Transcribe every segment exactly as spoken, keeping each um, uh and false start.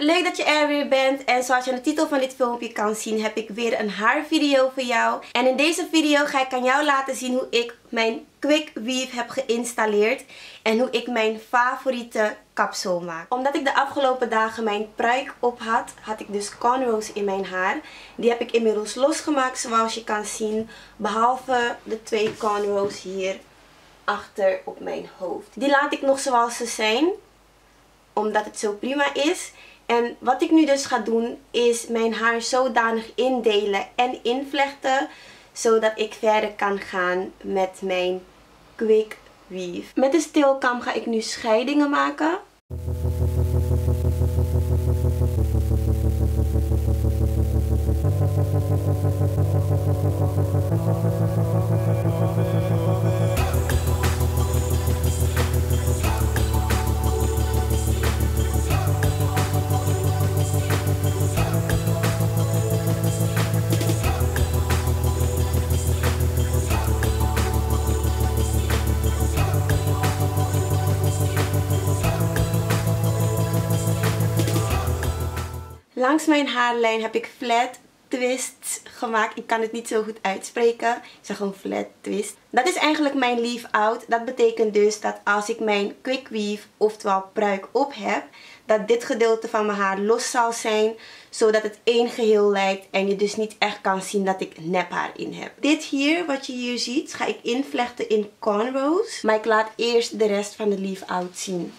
leuk dat je er weer bent. En zoals je aan de titel van dit filmpje kan zien, heb ik weer een haarvideo voor jou. En in deze video ga ik aan jou laten zien hoe ik mijn Quick Weave heb geïnstalleerd. En hoe ik mijn favoriete kapsel maak. Omdat ik de afgelopen dagen mijn pruik op had, had ik dus cornrows in mijn haar. Die heb ik inmiddels losgemaakt zoals je kan zien. Behalve de twee cornrows hier achter op mijn hoofd. Die laat ik nog zoals ze zijn. Omdat het zo prima is. En wat ik nu dus ga doen is mijn haar zodanig indelen en invlechten. Zodat ik verder kan gaan met mijn Quick Weave. Met de stilkam ga ik nu scheidingen maken. Langs mijn haarlijn heb ik flat twists gemaakt. Ik kan het niet zo goed uitspreken. Ik zeg gewoon flat twist. Dat is eigenlijk mijn leave out. Dat betekent dus dat als ik mijn Quick Weave, oftewel pruik op heb, dat dit gedeelte van mijn haar los zal zijn. Zodat het één geheel lijkt en je dus niet echt kan zien dat ik nephaar in heb. Dit hier, wat je hier ziet, ga ik invlechten in cornrows. Maar ik laat eerst de rest van de leave out zien.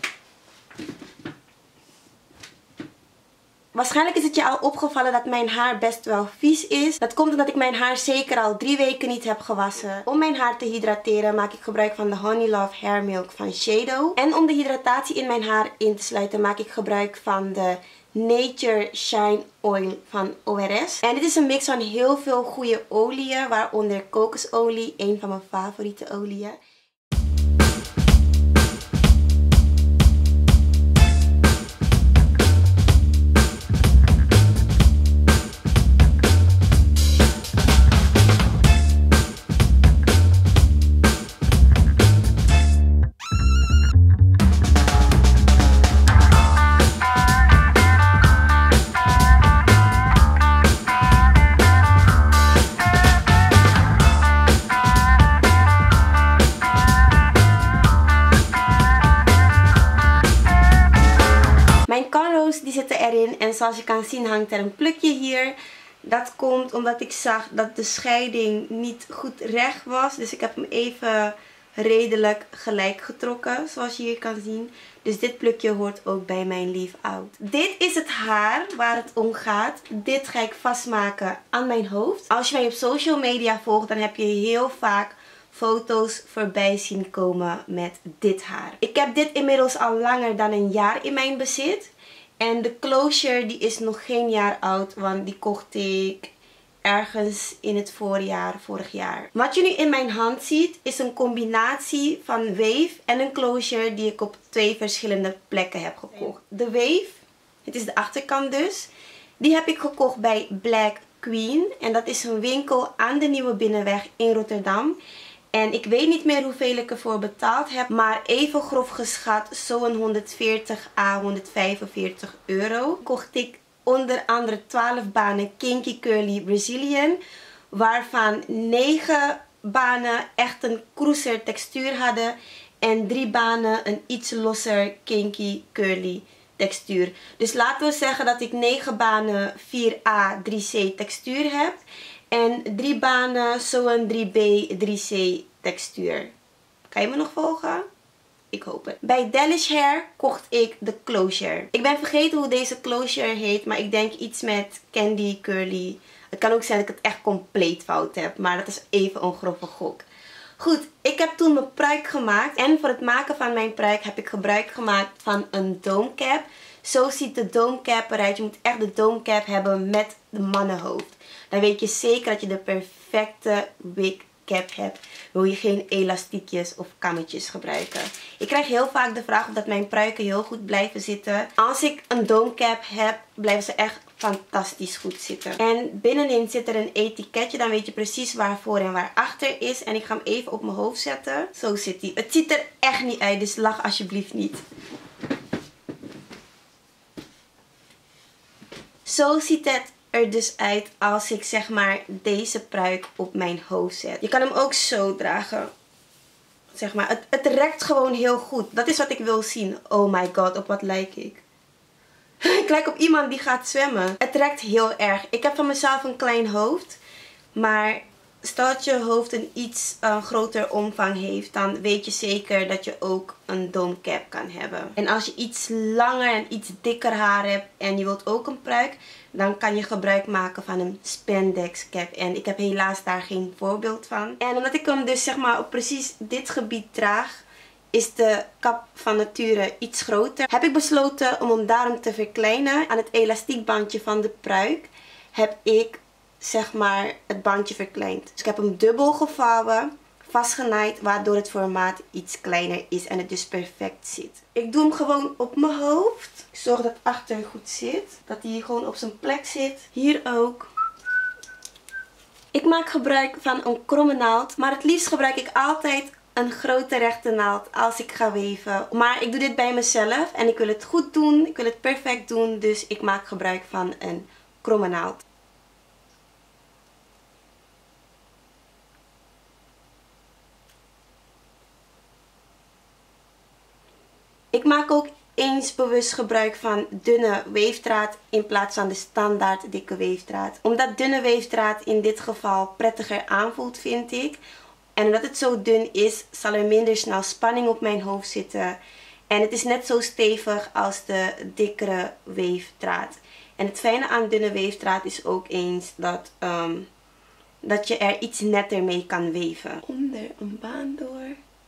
Waarschijnlijk is het je al opgevallen dat mijn haar best wel vies is. Dat komt omdat ik mijn haar zeker al drie weken niet heb gewassen. Om mijn haar te hydrateren maak ik gebruik van de Honey Love Hair Milk van Shadow. En om de hydratatie in mijn haar in te sluiten maak ik gebruik van de Nature Shine Oil van O R S. En dit is een mix van heel veel goede oliën, waaronder kokosolie, een van mijn favoriete oliën. Die zitten erin en zoals je kan zien hangt er een plukje hier. Dat komt omdat ik zag dat de scheiding niet goed recht was. Dus ik heb hem even redelijk gelijk getrokken, zoals je hier kan zien. Dus dit plukje hoort ook bij mijn leave out. Dit is het haar waar het om gaat. Dit ga ik vastmaken aan mijn hoofd. Als je mij op social media volgt, dan heb je heel vaak foto's voorbij zien komen met dit haar. Ik heb dit inmiddels al langer dan een jaar in mijn bezit. En de closure die is nog geen jaar oud, want die kocht ik ergens in het voorjaar, vorig jaar. Wat je nu in mijn hand ziet is een combinatie van wave en een closure die ik op twee verschillende plekken heb gekocht. De wave, het is de achterkant dus, die heb ik gekocht bij Black Queen. En dat is een winkel aan de Nieuwe Binnenweg in Rotterdam. En ik weet niet meer hoeveel ik ervoor betaald heb. Maar even grof geschat zo'n honderdveertig à honderdvijfenveertig euro. Kocht ik onder andere twaalf banen Kinky Curly Brazilian. Waarvan negen banen echt een cruiser textuur hadden. En drie banen een iets losser Kinky Curly textuur. Dus laten we zeggen dat ik negen banen vier A drie C textuur heb. En drie banen zo'n drie B drie C textuur. Kan je me nog volgen? Ik hoop het. Bij Delish Hair kocht ik de closure. Ik ben vergeten hoe deze closure heet. Maar ik denk iets met Candy Curly. Het kan ook zijn dat ik het echt compleet fout heb. Maar dat is even een grove gok. Goed, ik heb toen mijn pruik gemaakt. En voor het maken van mijn pruik heb ik gebruik gemaakt van een dome cap. Zo ziet de dome cap eruit. Je moet echt de dome cap hebben met de mannenhoofd. Dan weet je zeker dat je de perfecte wig cap hebt. Wil je geen elastiekjes of kammetjes gebruiken. Ik krijg heel vaak de vraag of dat mijn pruiken heel goed blijven zitten. Als ik een dome cap heb, blijven ze echt fantastisch goed zitten. En binnenin zit er een etiketje. Dan weet je precies waar voor en waar achter is. En ik ga hem even op mijn hoofd zetten. Zo zit hij. Het ziet er echt niet uit, dus lach alsjeblieft niet. Zo ziet het er dus uit als ik zeg maar deze pruik op mijn hoofd zet. Je kan hem ook zo dragen. Zeg maar, het, het rekt gewoon heel goed. Dat is wat ik wil zien. Oh my god, op wat lijk ik? Ik lijk op iemand die gaat zwemmen. Het rekt heel erg. Ik heb van mezelf een klein hoofd. Maar stel dat je hoofd een iets uh, groter omvang heeft, dan weet je zeker dat je ook een domecap kan hebben. En als je iets langer en iets dikker haar hebt en je wilt ook een pruik, dan kan je gebruik maken van een spandex cap. En ik heb helaas daar geen voorbeeld van. En omdat ik hem dus zeg maar op precies dit gebied draag, is de kap van nature iets groter. Heb ik besloten om hem daarom te verkleinen. Aan het elastiekbandje van de pruik heb ik zeg maar het bandje verkleind. Dus ik heb hem dubbel gevouwen, vastgenaaid, waardoor het formaat iets kleiner is en het dus perfect zit. Ik doe hem gewoon op mijn hoofd. Ik zorg dat het achter goed zit. Dat hij gewoon op zijn plek zit. Hier ook. Ik maak gebruik van een kromme naald. Maar het liefst gebruik ik altijd een grote rechte naald als ik ga weven. Maar ik doe dit bij mezelf en ik wil het goed doen. Ik wil het perfect doen. Dus ik maak gebruik van een kromme naald. Ik maak ook eens bewust gebruik van dunne weefdraad in plaats van de standaard dikke weefdraad. Omdat dunne weefdraad in dit geval prettiger aanvoelt, vind ik. En omdat het zo dun is, zal er minder snel spanning op mijn hoofd zitten. En het is net zo stevig als de dikkere weefdraad. En het fijne aan dunne weefdraad is ook eens dat, um, dat je er iets netter mee kan weven. Onder een baan door.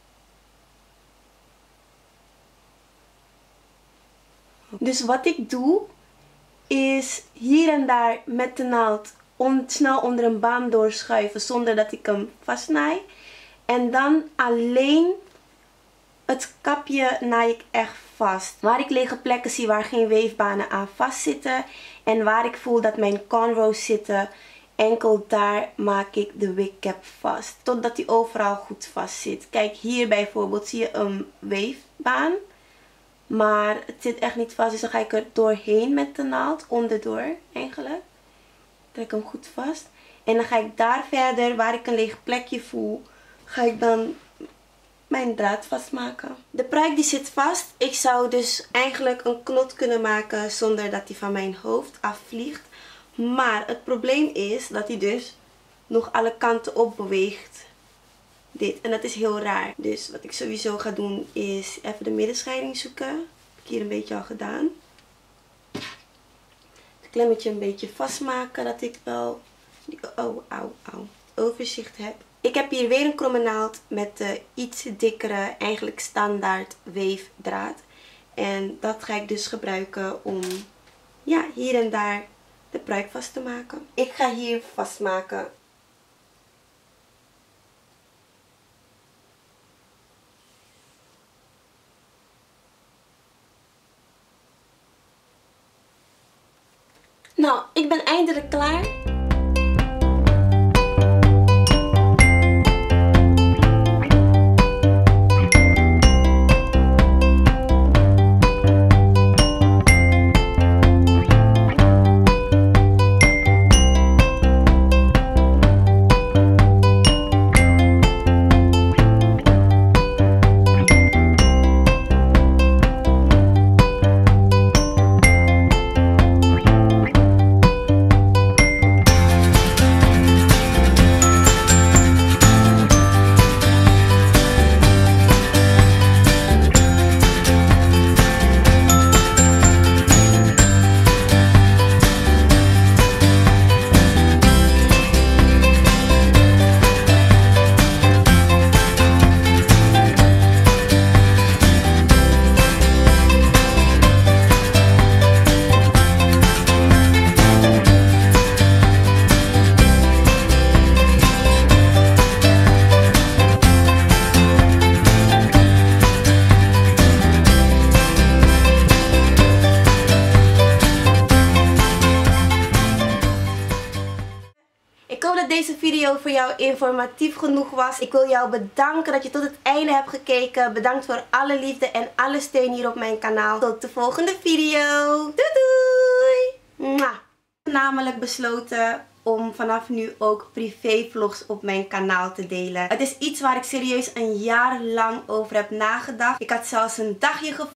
Dus wat ik doe is hier en daar met de naald on, snel onder een baan doorschuiven zonder dat ik hem vastnaai. En dan alleen het kapje naai ik echt vast. Waar ik lege plekken zie waar geen weefbanen aan vastzitten en waar ik voel dat mijn cornrows zitten, enkel daar maak ik de wigcap vast. Totdat die overal goed vast zit. Kijk, hier bijvoorbeeld zie je een weefbaan. Maar het zit echt niet vast. Dus dan ga ik er doorheen met de naald. Onderdoor eigenlijk. Trek hem goed vast. En dan ga ik daar verder, waar ik een leeg plekje voel, ga ik dan mijn draad vastmaken. De pruik die zit vast. Ik zou dus eigenlijk een knot kunnen maken zonder dat die van mijn hoofd afvliegt. Maar het probleem is dat hij dus nog alle kanten op beweegt. Dit. En dat is heel raar. Dus wat ik sowieso ga doen is even de middenscheiding zoeken. Heb ik hier een beetje al gedaan. Het klemmetje een beetje vastmaken. Dat ik wel oh, au, au, overzicht heb. Ik heb hier weer een kromme naald met de iets dikkere, eigenlijk standaard weefdraad. En dat ga ik dus gebruiken om ja, hier en daar de pruik vast te maken. Ik ga hier vastmaken. Nou, ik ben eindelijk klaar. Ik hoop dat deze video voor jou informatief genoeg was. Ik wil jou bedanken dat je tot het einde hebt gekeken. Bedankt voor alle liefde en alle steun hier op mijn kanaal. Tot de volgende video. Doei doei! Mwah. namelijk besloten om vanaf nu ook privévlogs op mijn kanaal te delen. Het is iets waar ik serieus een jaar lang over heb nagedacht. Ik had zelfs een dagje